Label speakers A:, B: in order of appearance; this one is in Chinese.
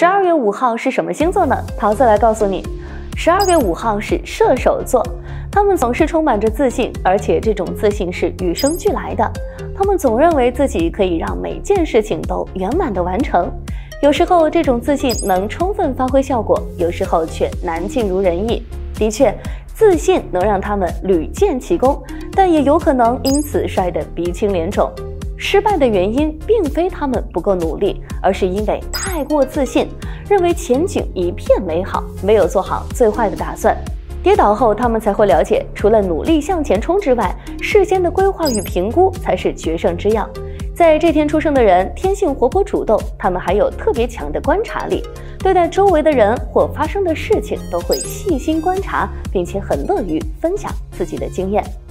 A: 12月5号是什么星座呢？桃子来告诉你，12月5号是射手座，他们总是充满着自信，而且这种自信是与生俱来的。他们总认为自己可以让每件事情都圆满的完成。有时候这种自信能充分发挥效果，有时候却难尽如人意。的确，自信能让他们屡建奇功，但也有可能因此摔得鼻青脸肿。失败的原因并非他们不够努力，而是因为太过自信，认为前景一片美好，没有做好最坏的打算。跌倒后，他们才会了解，除了努力向前冲之外，事先的规划与评估才是决胜之要。在这天出生的人，天性活泼主动，他们还有特别强的观察力，对待周围的人或发生的事情都会细心观察，并且很乐于分享自己的经验。